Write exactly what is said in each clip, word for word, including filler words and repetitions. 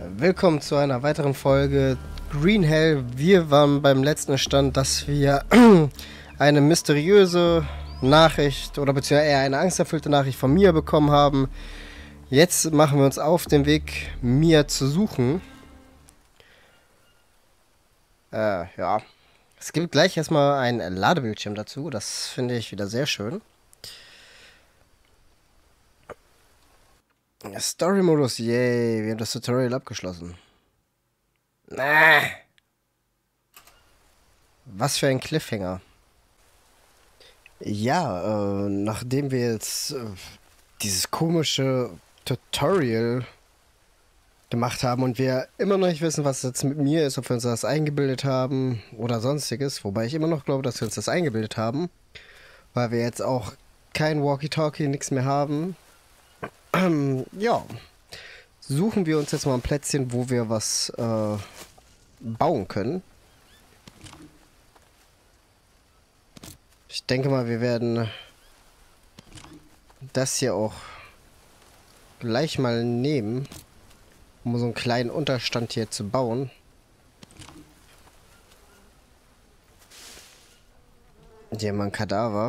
Willkommen zu einer weiteren Folge Green Hell. Wir waren beim letzten Stand, dass wir eine mysteriöse Nachricht oder beziehungsweise eher eine angsterfüllte Nachricht von Mia bekommen haben. Jetzt machen wir uns auf den Weg, Mia zu suchen. Äh, ja. Es gibt gleich erstmal ein Ladebildschirm dazu. Das finde ich wieder sehr schön. Story-Modus, yay, wir haben das Tutorial abgeschlossen. Ah. Was für ein Cliffhanger. Ja, äh, nachdem wir jetzt äh, dieses komische Tutorial gemacht haben und wir immer noch nicht wissen, was jetzt mit mir ist, ob wir uns das eingebildet haben oder sonstiges, wobei ich immer noch glaube, dass wir uns das eingebildet haben, weil wir jetzt auch kein Walkie-Talkie, nichts mehr haben. Ähm, ja, suchen wir uns jetzt mal ein Plätzchen, wo wir was äh, bauen können. Ich denke mal, wir werden das hier auch gleich mal nehmen, um so einen kleinen Unterstand hier zu bauen. Hier haben wir ein Kadaver.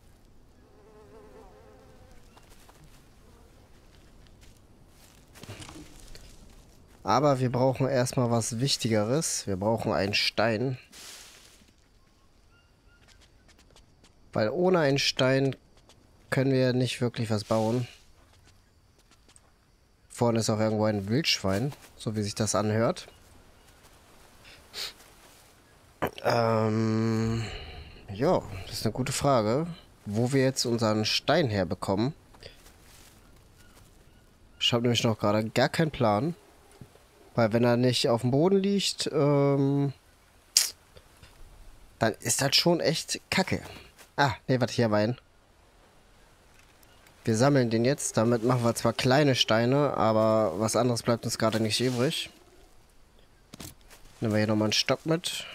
Aber wir brauchen erstmal was Wichtigeres. Wir brauchen einen Stein. Weil ohne einen Stein können wir nicht wirklich was bauen. Vorne ist auch irgendwo ein Wildschwein, so wie sich das anhört. Ähm, ja, das ist eine gute Frage. Wo wir jetzt unseren Stein herbekommen. Ich habe nämlich noch gerade gar keinen Plan. Weil wenn er nicht auf dem Boden liegt, ähm, dann ist das schon echt kacke. Ah, ne, warte, hier Wein. Wir sammeln den jetzt. Damit machen wir zwar kleine Steine, aber was anderes bleibt uns gerade nicht übrig. Nehmen wir hier nochmal einen Stock mit.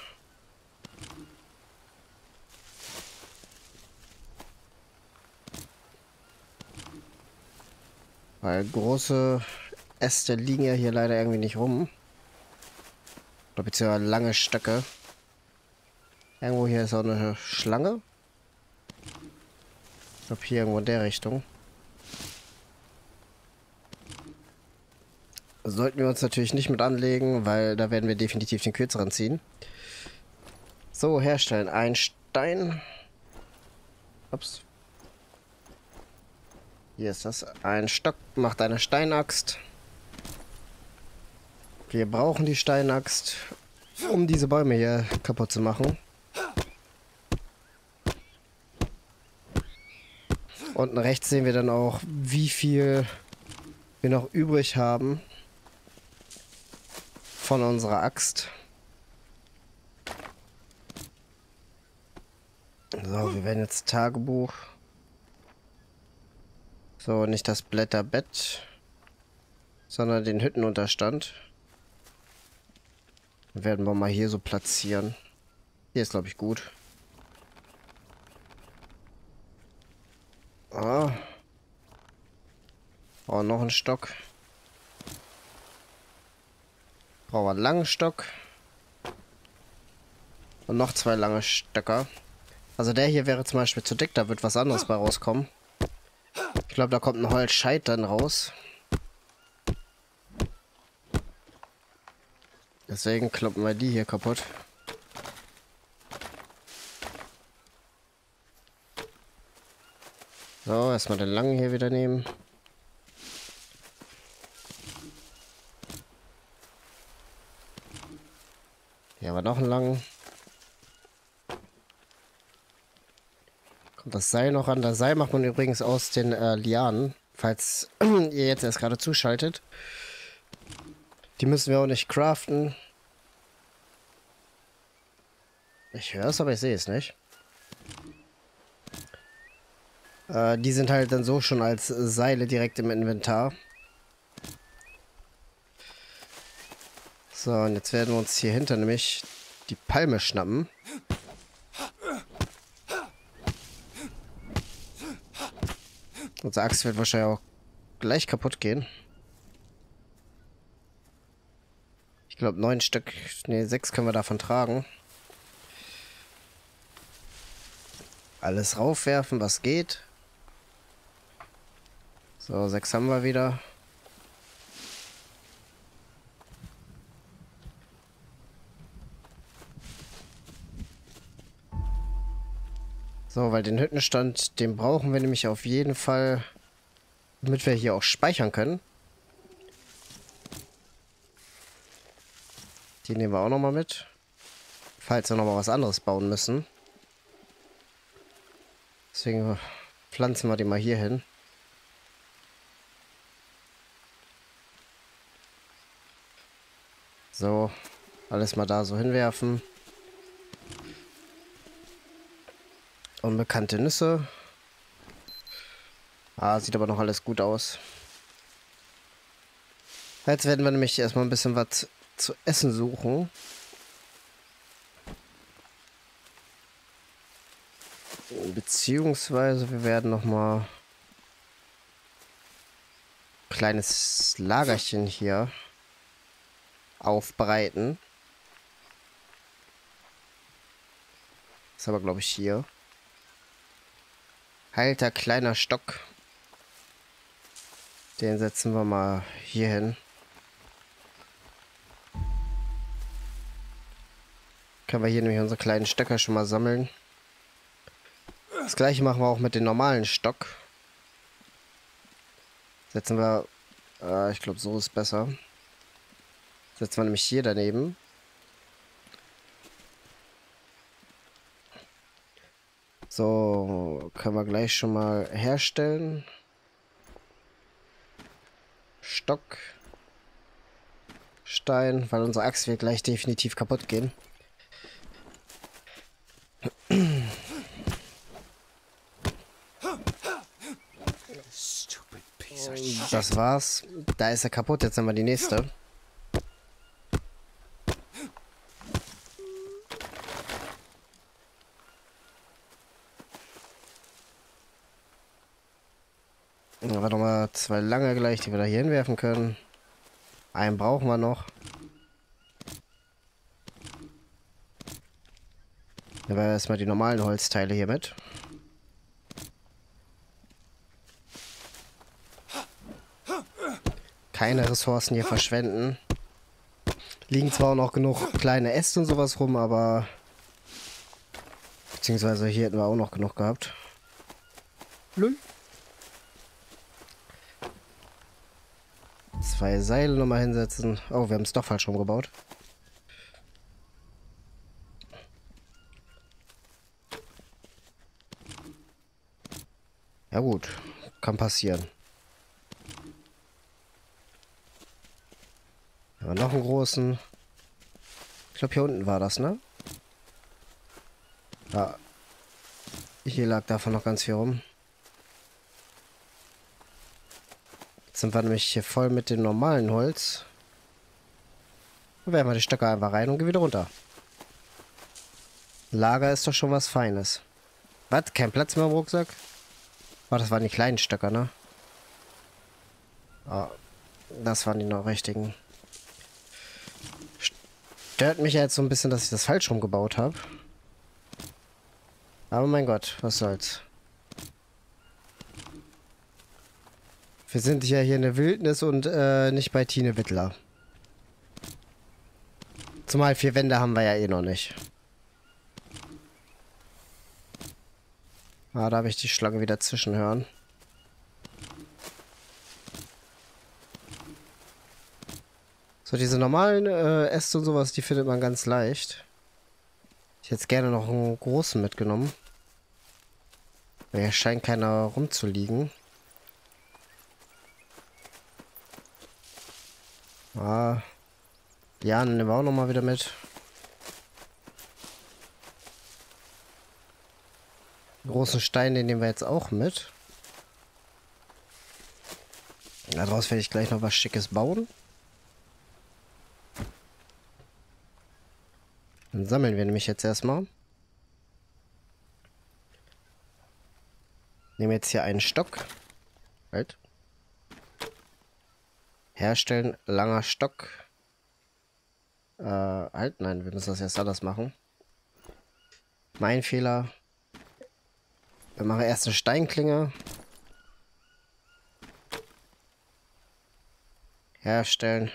Weil große Äste liegen ja hier leider irgendwie nicht rum. Oder beziehungsweise lange Stöcke. Irgendwo hier ist auch eine Schlange. Ich glaube hier irgendwo in der Richtung. Sollten wir uns natürlich nicht mit anlegen, weil da werden wir definitiv den kürzeren ziehen. So, herstellen. Ein Stein. Ups. Hier ist das. Ein Stock macht eine Steinaxt. Wir brauchen die Steinaxt, um diese Bäume hier kaputt zu machen. Unten rechts sehen wir dann auch, wie viel wir noch übrig haben von unserer Axt. So, wir werden jetzt Tagebuch. So, nicht das Blätterbett, sondern den Hüttenunterstand. Werden wir mal hier so platzieren. Hier ist, glaube ich, gut. Ah. Oh, noch ein Stock. Brauchen wir einen langen Stock. Und noch zwei lange Stöcker. Also der hier wäre zum Beispiel zu dick, da wird was anderes bei rauskommen. Ich glaube, da kommt ein Holzscheit dann raus. Deswegen kloppen wir die hier kaputt. So, erstmal den langen hier wieder nehmen. Hier haben wir noch einen langen. Kommt das Seil noch an. Das Seil macht man übrigens aus den äh, Lianen, falls ihr jetzt erst gerade zuschaltet. Die müssen wir auch nicht craften. Ich höre es, aber ich sehe es nicht. Äh, die sind halt dann so schon als Seile direkt im Inventar. So, und jetzt werden wir uns hier hinter nämlich die Palme schnappen. Unsere Axt wird wahrscheinlich auch gleich kaputt gehen. glaube, neun Stück, ne, sechs können wir davon tragen. Alles raufwerfen, was geht. So, sechs haben wir wieder. So, weil den Hüttenstand, den brauchen wir nämlich auf jeden Fall, damit wir hier auch speichern können. Die nehmen wir auch nochmal mit. Falls wir nochmal was anderes bauen müssen. Deswegen pflanzen wir die mal hier hin. So, alles mal da so hinwerfen. Unbekannte Nüsse. Ah, sieht aber noch alles gut aus. Jetzt werden wir nämlich erstmal ein bisschen was zu essen suchen. Beziehungsweise wir werden noch mal ein kleines Lagerchen hier aufbereiten. Ist aber, glaube ich, hier. Heilter kleiner Stock. Den setzen wir mal hier hin. Können wir hier nämlich unsere kleinen Stöcker schon mal sammeln. Das gleiche machen wir auch mit dem normalen Stock. Setzen wir, äh, ich glaube, so ist besser. Setzen wir nämlich hier daneben. So, können wir gleich schon mal herstellen. Stock. Stein, weil unsere Axt wird gleich definitiv kaputt gehen. Das war's. Da ist er kaputt. Jetzt haben wir die nächste. Da haben wir nochmal zwei lange gleich, die wir da hier hinwerfen können. Einen brauchen wir noch. Nehmen wir erstmal die normalen Holzteile hier mit. Keine Ressourcen hier verschwenden. Liegen zwar auch noch genug kleine Äste und sowas rum, aber... Beziehungsweise hier hätten wir auch noch genug gehabt. Lul. Zwei Seile nochmal hinsetzen. Oh, wir haben es doch falsch rumgebaut. Ja gut, kann passieren. Aber noch einen großen. Ich glaube, hier unten war das, ne? Ja. Hier lag davon noch ganz viel rum. Jetzt sind wir nämlich hier voll mit dem normalen Holz. Und werfen wir die Stöcke einfach rein und gehen wieder runter. Lager ist doch schon was Feines. Was? Kein Platz mehr im Rucksack? Oh, das waren die kleinen Stöcker, ne? Oh, das waren die noch richtigen. Stört mich ja jetzt so ein bisschen, dass ich das falsch rumgebaut habe. Aber mein Gott, was soll's. Wir sind ja hier in der Wildnis und äh, nicht bei Tine Wittler. Zumal vier Wände haben wir ja eh noch nicht. Ah, da habe ich die Schlange wieder zwischenhören. So, diese normalen äh, Äste und sowas, die findet man ganz leicht. Ich hätte jetzt gerne noch einen großen mitgenommen. Weil hier scheint keiner rumzuliegen. Ah. Ja, nehmen wir auch nochmal wieder mit. Den großen Stein, den nehmen wir jetzt auch mit. Daraus werde ich gleich noch was Schickes bauen. Dann sammeln wir nämlich jetzt erstmal. Nehmen jetzt hier einen Stock. Halt. Herstellen, langer Stock. Äh, halt, nein, wir müssen das jetzt anders machen. Mein Fehler. Wir machen erst eine Steinklinge. Herstellen.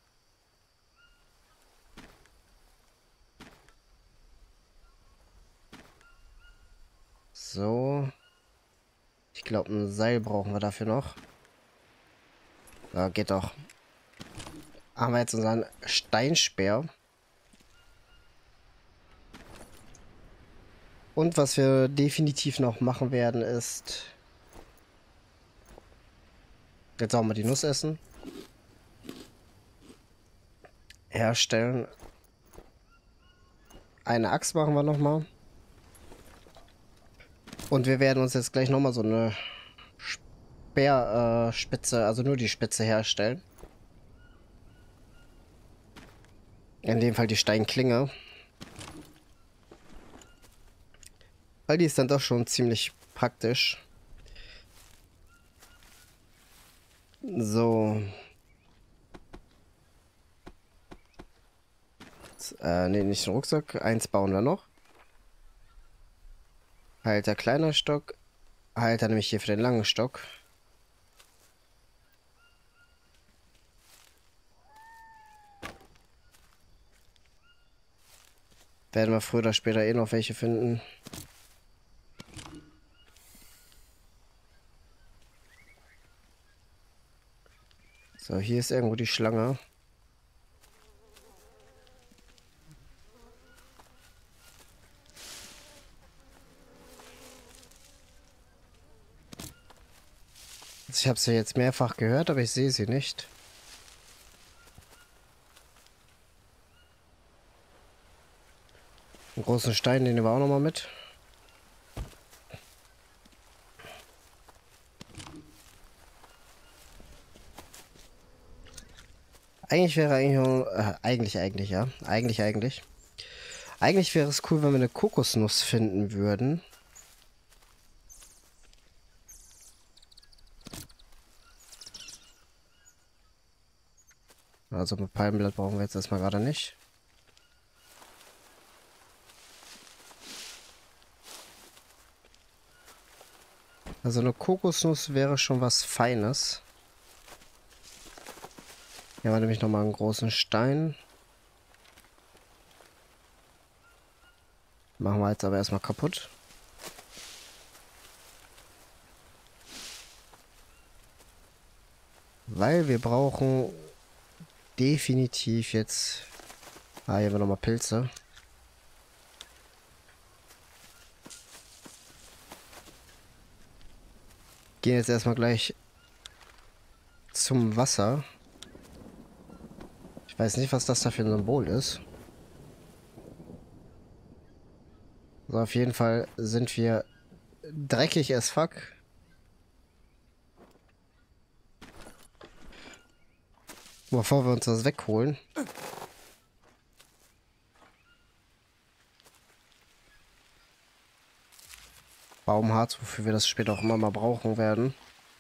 So. Ich glaube, ein Seil brauchen wir dafür noch. Ja, geht doch. Haben wir jetzt unseren Steinspeer. Und was wir definitiv noch machen werden, ist... Jetzt auch mal die Nuss essen. Herstellen. Eine Axt machen wir nochmal. Und wir werden uns jetzt gleich nochmal so eine Speerspitze, äh, also nur die Spitze herstellen. In dem Fall die Steinklinge. Weil die ist dann doch schon ziemlich praktisch. So. Äh, ne, nicht den Rucksack. Eins bauen wir noch. Halter kleiner Stock. Halter nämlich hier für den langen Stock. Werden wir früher oder später eh noch welche finden. So, hier ist irgendwo die Schlange. Ich habe sie jetzt mehrfach gehört, aber ich sehe sie nicht. Einen großen Stein, den nehmen wir auch noch mal mit. Eigentlich wäre eigentlich, äh, eigentlich, eigentlich, ja. Eigentlich, eigentlich. Eigentlich wäre es cool, wenn wir eine Kokosnuss finden würden. Also mit Palmenblatt brauchen wir jetzt erstmal gerade nicht. Also eine Kokosnuss wäre schon was Feines. Hier war nämlich nochmal einen großen Stein. Machen wir jetzt aber erstmal kaputt. Weil wir brauchen definitiv jetzt... Ah, hier haben wir nochmal Pilze. Gehen jetzt erstmal gleich zum Wasser. Ich weiß nicht, was das da für ein Symbol ist. Also auf jeden Fall sind wir dreckig as fuck. Bevor wir uns das wegholen. Baumharz, wofür wir das später auch immer mal brauchen werden.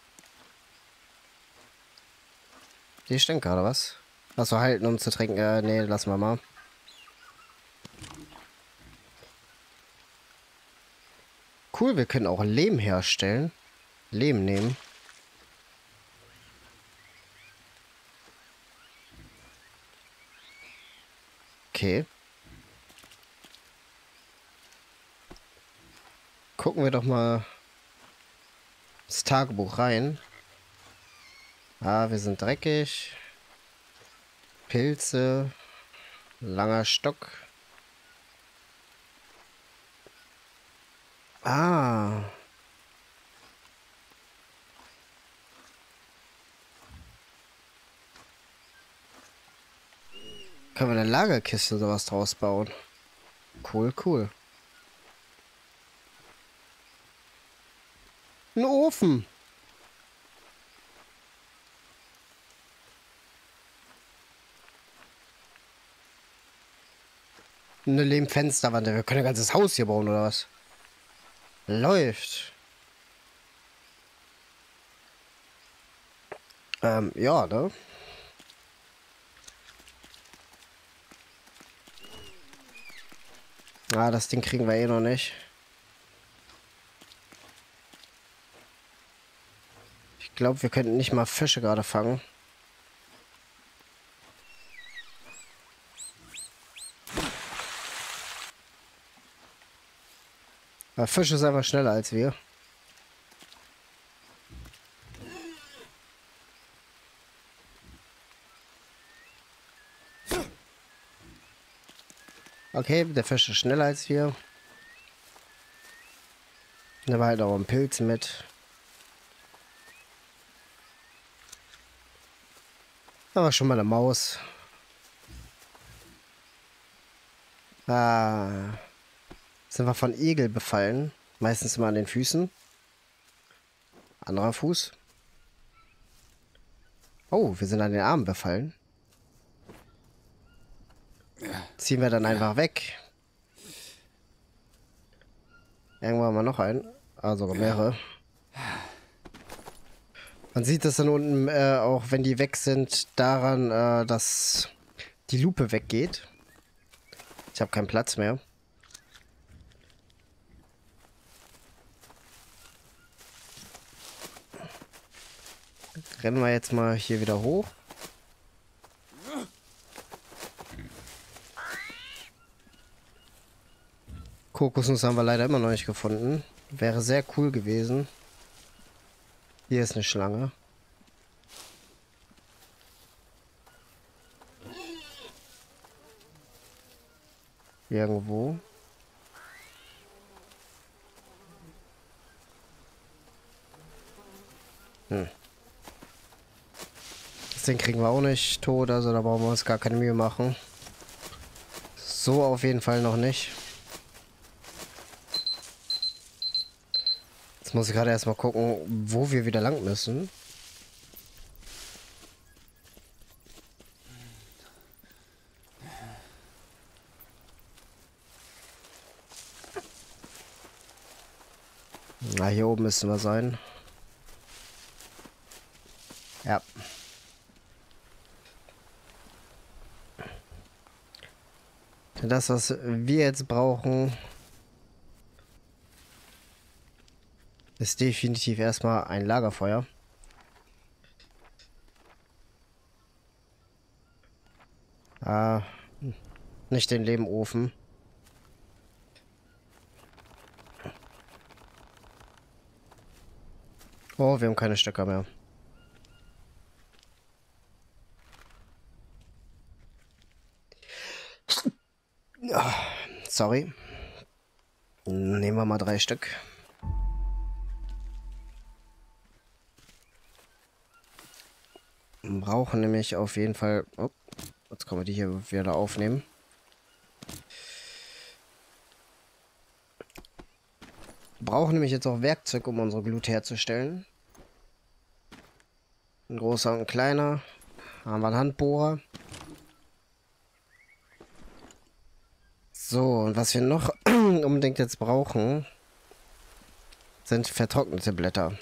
Die stinkt gerade was. Achso, halten, um zu trinken. Äh, nee, lassen wir mal. Cool, wir können auch Lehm herstellen. Lehm nehmen. Okay. Gucken wir doch mal das Tagebuch rein. Ah, wir sind dreckig. Pilze. Langer Stock. Ah. Können wir eine Lagerkiste sowas draus bauen? Cool, cool. Ein Ofen. Eine Lehmfensterwand. Wir können ein ganzes Haus hier bauen, oder was? Läuft. Ähm, ja, ne? Ah, das Ding kriegen wir eh noch nicht. Ich glaube, wir könnten nicht mal Fische gerade fangen. Aber Fisch ist einfach schneller als wir. Okay, der Fisch ist schneller als wir. Da war halt auch ein Pilz mit. Da war schon mal eine Maus. Ah. Sind wir von Igel befallen. Meistens immer an den Füßen. Anderer Fuß. Oh, wir sind an den Armen befallen. Ziehen wir dann einfach weg. Irgendwann mal noch einen. Also mehrere. Man sieht das dann unten äh, auch, wenn die weg sind, daran, äh, dass die Lupe weggeht. Ich habe keinen Platz mehr. Rennen wir jetzt mal hier wieder hoch. Kokosnuss haben wir leider immer noch nicht gefunden. Wäre sehr cool gewesen. Hier ist eine Schlange. Irgendwo. Hm. Das Ding kriegen wir auch nicht tot, also da brauchen wir uns gar keine Mühe machen. So auf jeden Fall noch nicht. Jetzt muss ich gerade erstmal gucken, wo wir wieder lang müssen. Na, hier oben müssen wir sein. Ja. Das, was wir jetzt brauchen, ist definitiv erstmal ein Lagerfeuer. Ah, nicht den Lehmofen. Oh, wir haben keine Stöcker mehr. Ah, sorry. Nehmen wir mal drei Stück. Wir brauchen nämlich auf jeden Fall... Oh, jetzt können wir die hier wieder aufnehmen. Wir brauchen nämlich jetzt auch Werkzeug, um unsere Glut herzustellen. Ein großer und ein kleiner. Haben wir einen Handbohrer. So, und was wir noch unbedingt jetzt brauchen, sind vertrocknete Blätter.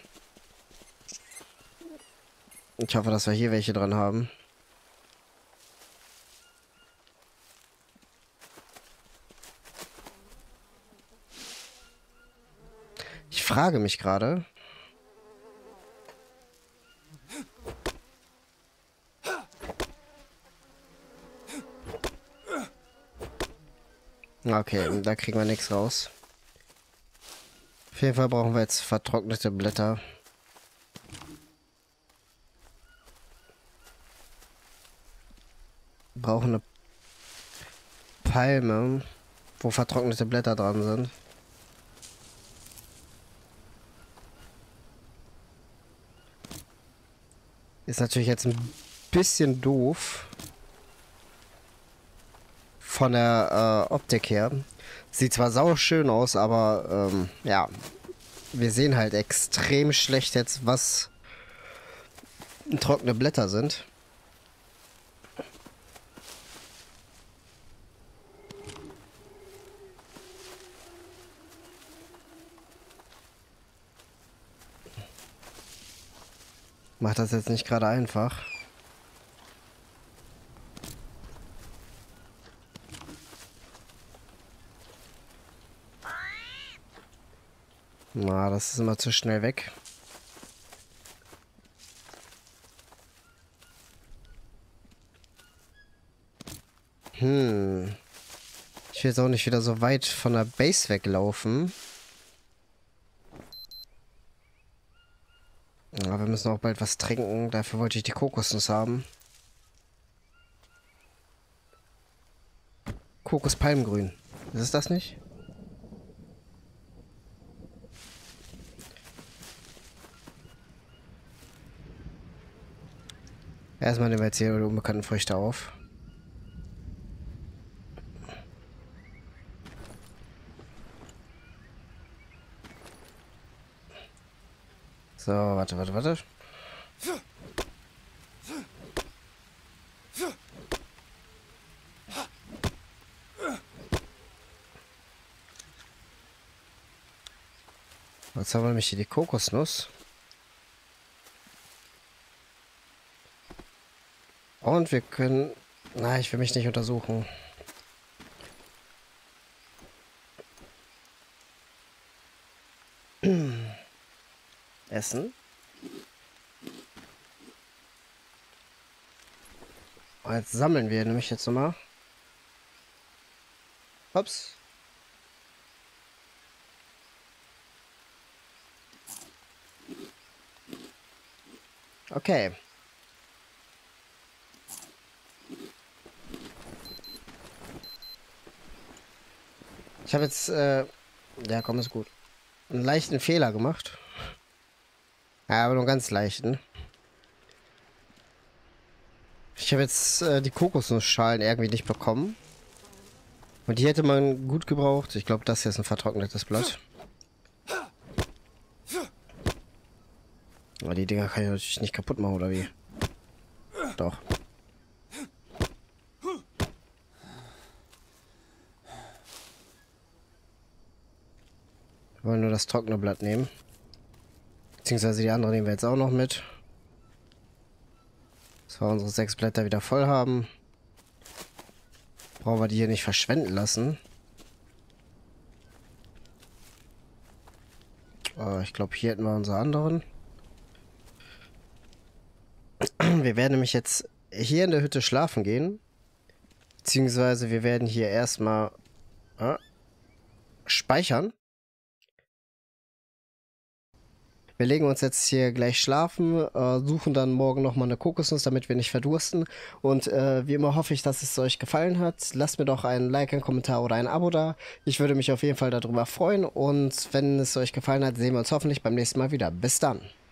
Ich hoffe, dass wir hier welche dran haben. Ich frage mich gerade. Okay, da kriegen wir nichts raus. Auf jeden Fall brauchen wir jetzt vertrocknete Blätter. Wir brauchen eine Palme, wo vertrocknete Blätter dran sind. Ist natürlich jetzt ein bisschen doof. Von der äh, Optik her. Sieht zwar sau schön aus, aber ähm, ja. Wir sehen halt extrem schlecht jetzt, was trockene Blätter sind. Macht das jetzt nicht gerade einfach. Na, das ist immer zu schnell weg. Hm. Ich will jetzt auch nicht wieder so weit von der Base weglaufen. Aber wir müssen auch bald was trinken. Dafür wollte ich die Kokosnuss haben. Kokospalmgrün. Ist es das nicht? Erstmal nehmen wir jetzt hier die unbekannten Früchte auf. So, warte, warte, warte. Jetzt haben wir nämlich hier die Kokosnuss. Und wir können... Nein, ich will mich nicht untersuchen. Essen. Und jetzt sammeln wir nämlich jetzt nochmal. Ups. Okay. Ich habe jetzt, äh, ja, komm, ist gut. Einen leichten Fehler gemacht. Ja, aber nur einen ganz leichten. Ich habe jetzt äh, die Kokosnussschalen irgendwie nicht bekommen. Und die hätte man gut gebraucht. Ich glaube, das hier ist ein vertrocknetes Blatt. Aber die Dinger kann ich natürlich nicht kaputt machen, oder wie? Doch. Wir wollen nur das trockene Blatt nehmen. Beziehungsweise die andere nehmen wir jetzt auch noch mit. Dass wir unsere sechs Blätter wieder voll haben. Brauchen wir die hier nicht verschwenden lassen. Oh, ich glaube, hier hätten wir unsere anderen. Wir werden nämlich jetzt hier in der Hütte schlafen gehen. Beziehungsweise wir werden hier erstmal äh, speichern. Wir legen uns jetzt hier gleich schlafen, äh, suchen dann morgen nochmal eine Kokosnuss, damit wir nicht verdursten. Und äh, wie immer hoffe ich, dass es euch gefallen hat. Lasst mir doch einen Like, einen Kommentar oder ein Abo da. Ich würde mich auf jeden Fall darüber freuen. Und wenn es euch gefallen hat, sehen wir uns hoffentlich beim nächsten Mal wieder. Bis dann.